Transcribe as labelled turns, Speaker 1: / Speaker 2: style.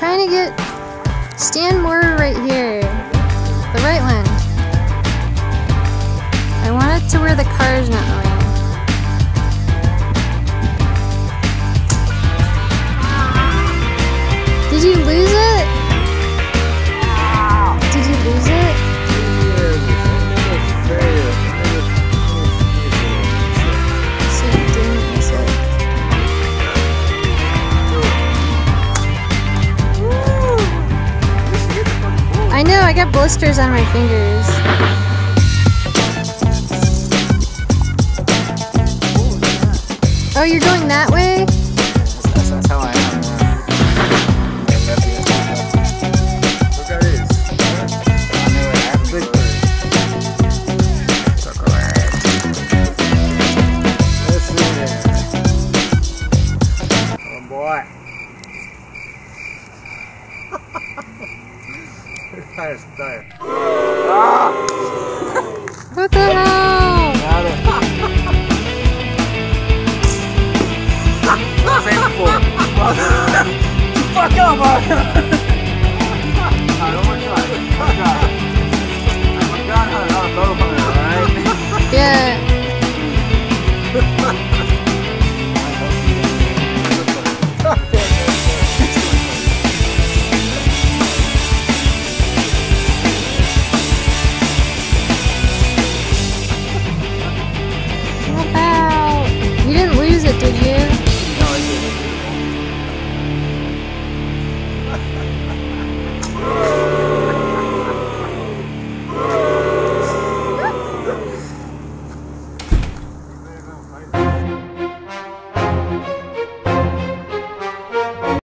Speaker 1: trying to get... Stand more right here. The right one. I want it to where the car's not going. Did you lose it? Did you lose it? So you didn't miss it. Woo! I know, I got blisters on my fingers. Oh, you're going that way?